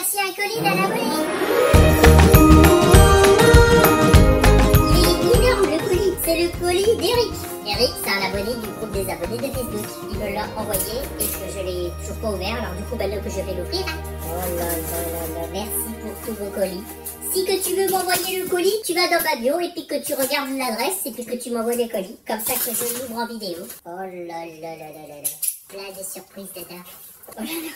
reçu un colis d'un abonné. Il est énorme le colis. C'est le colis d'Eric. Eric, c'est un abonné du groupe des abonnés de Facebook. Il me l'a envoyé et que je l'ai toujours pas ouvert. Alors du coup, là que je vais l'ouvrir. Oh là là là là. Merci pour tous vos colis. Si que tu veux m'envoyer le colis, tu vas dans ma bio et puis que tu regardes l'adresse et puis que tu m'envoies les colis. Comme ça que je l'ouvre en vidéo. Oh là là là là là là. Plein de surprises dedans. Oh là là.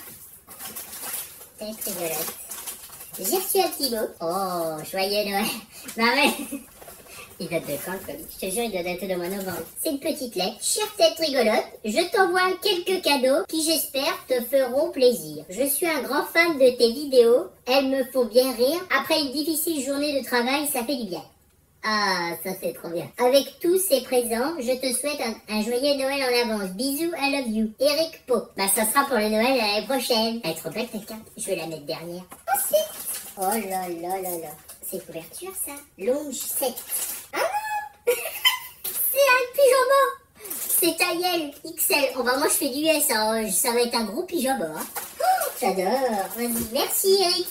C'est rigolote. J'ai reçu un petit mot. Oh, joyeux Noël. Bah ouais. Il date de quand le colis? Je te jure, il doit dater de mois de novembre. C'est une petite lettre. Chère tête rigolote, je t'envoie quelques cadeaux qui j'espère te feront plaisir. Je suis un grand fan de tes vidéos. Elles me font bien rire. Après une difficile journée de travail, ça fait du bien. Ah, ça c'est trop bien. Avec tous ces présents, je te souhaite un joyeux Noël en avance. Bisous, I love you. Eric Po. Bah ça sera pour le Noël l'année prochaine. Elle est trop belle ta carte. Je vais la mettre derrière. Ensuite. Oh là là là là. C'est couverture ça. Longe 7. Ah non. C'est un pyjama. C'est taille XL. Oh bah moi je fais du S. Hein. Ça va être un gros pyjama. Hein. Oh, j'adore. Vas-y. Merci Eric.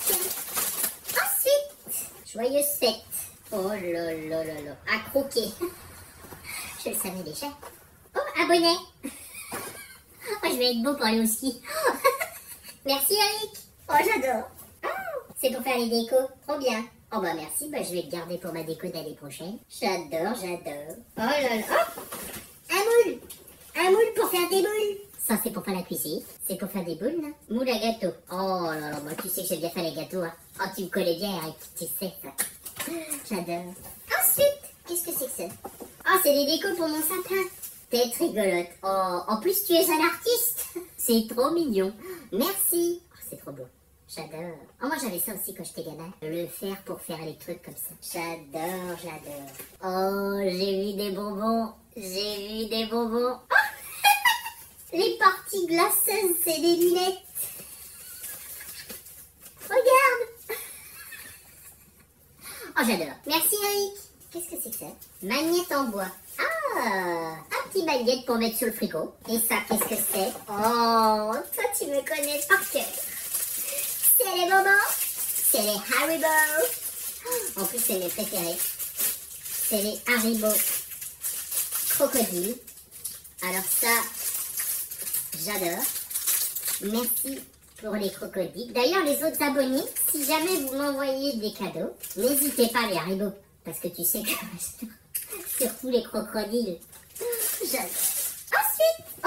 Ensuite. Joyeux 7. Oh là là là là. À croquer. Je le savais déjà. Oh, un bonnet. Oh, je vais être beau pour aller au ski. Merci Eric. Oh, j'adore. Oh, c'est pour faire les décos. Trop bien. Oh bah merci, bah je vais le garder pour ma déco d'année prochaine. J'adore, j'adore. Oh là là. Oh, un moule. Un moule pour faire des boules. Ça c'est pour faire la cuisine. C'est pour faire des boules là. Moule à gâteau. Oh là là, moi tu sais que j'aime bien faire les gâteaux. Hein. Oh, tu me connais bien Eric, tu sais ça. J'adore. Ensuite, qu'est-ce que c'est que ça? Oh, c'est des décos pour mon sapin. T'es rigolote. Oh, en plus, tu es un artiste. C'est trop mignon. Merci. Oh, c'est trop beau. J'adore. Oh, moi, j'avais ça aussi quand j'étais gamin. Le fer pour faire les trucs comme ça. J'adore, j'adore. Oh, j'ai vu des bonbons. J'ai vu des bonbons. Oh les parties glaceuses, c'est des lunettes. Regarde. Oh, j'adore. Merci, Eric. Qu'est-ce que c'est que ça? Magnète en bois. Ah, un petit magnète pour mettre sur le frigo. Et ça, qu'est-ce que c'est? Oh, toi, tu me connais par cœur. C'est les bonbons. C'est les Haribo. En plus, c'est mes préférés. C'est les Haribo crocodile. Alors ça, j'adore. Merci pour les crocodiles. D'ailleurs, les autres abonnés, si jamais vous m'envoyez des cadeaux, n'hésitez pas les Haribo, parce que tu sais que surtout les crocodiles. J'adore. Ensuite, oh,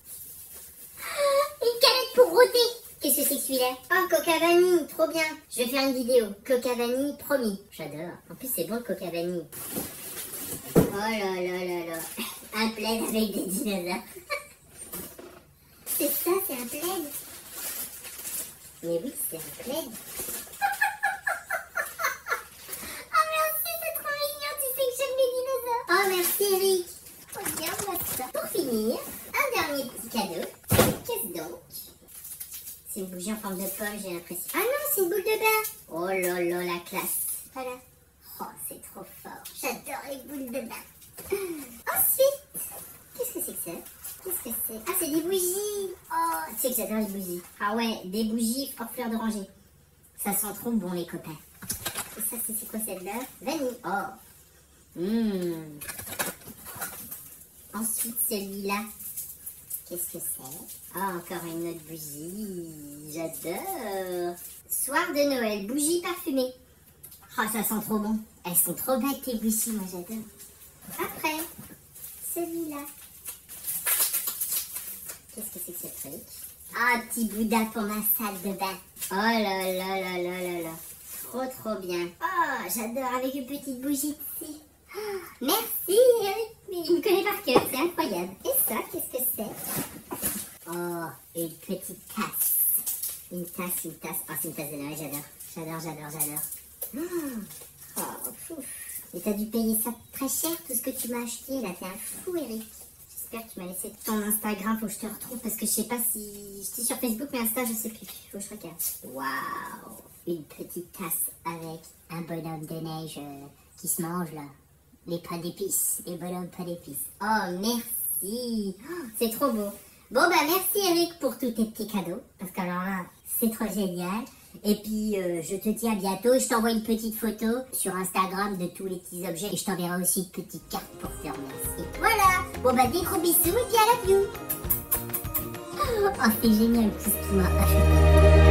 une canette pour rôter. Qu'est-ce que c'est que celui-là? Oh, coca vanille, trop bien. Je vais faire une vidéo. Coca vanille, promis. J'adore. En plus, c'est bon le coca vanille. Oh là là là là. Un plaid avec des dinosaures. C'est ça, c'est un plaid. Mais oui, c'est un plaid. Oh merci, c'est trop mignon, tu sais que j'aime les dinosaures. Oh merci Eric. Regarde-moi ça. Pour finir, un dernier petit cadeau. Qu'est-ce donc? C'est une bougie en forme de pomme, j'ai l'impression. Ah non, c'est une boule de bain. Oh là là, la classe. Voilà. Oh, c'est trop fort. J'adore les boules de bain. Ensuite, qu'est-ce que c'est que ça? Qu'est-ce que c'est? Ah, c'est des bougies. Oh, tu sais que j'adore les bougies. Ah ouais, des bougies hors fleur d'oranger. Ça sent trop bon, les copains. Et ça, c'est quoi celle-là? Vanille. Oh. Ensuite, celui-là. Qu'est-ce que c'est? Ah, encore une autre bougie. J'adore. Soir de Noël, bougie parfumée. Oh, ça sent trop bon. Elles sont trop belles, tes bougies. Moi, j'adore. Après, celui-là. Qu'est-ce que c'est que ce truc? Ah, petit Bouddha pour ma salle de bain. Oh là là là là là là. Trop trop bien. Oh, j'adore avec une petite bougie ici. Oh, merci Eric. Il me connaît par cœur, c'est incroyable. Et ça, qu'est-ce que c'est? Oh, une petite tasse. Une tasse, une tasse. Oh, c'est une tasse de Noël, j'adore. J'adore, j'adore, j'adore. Oh, pouf. Et t'as dû payer ça très cher, tout ce que tu m'as acheté. Là, t'es un fou, Eric. J'espère que tu m'as laissé ton Instagram. Faut que je te retrouve parce que je sais pas si... J'étais sur Facebook, mais Insta, je sais plus. Faut que je regarde. Waouh. Une petite tasse avec un bonhomme de neige qui se mange, là. Les pains d'épices. Les bonhommes pains d'épices. Oh, merci. Oh, c'est trop beau. Bon, bah, merci, Eric, pour tous tes petits cadeaux. Parce que alors là, c'est trop génial. Et puis, je te dis à bientôt. Je t'envoie une petite photo sur Instagram de tous les petits objets. Et je t'enverrai aussi une petite carte pour te remercier. Voilà. Bon, bah, des gros bisous et puis à la view. Oh, c'est génial tout ce qu'il m'a acheté.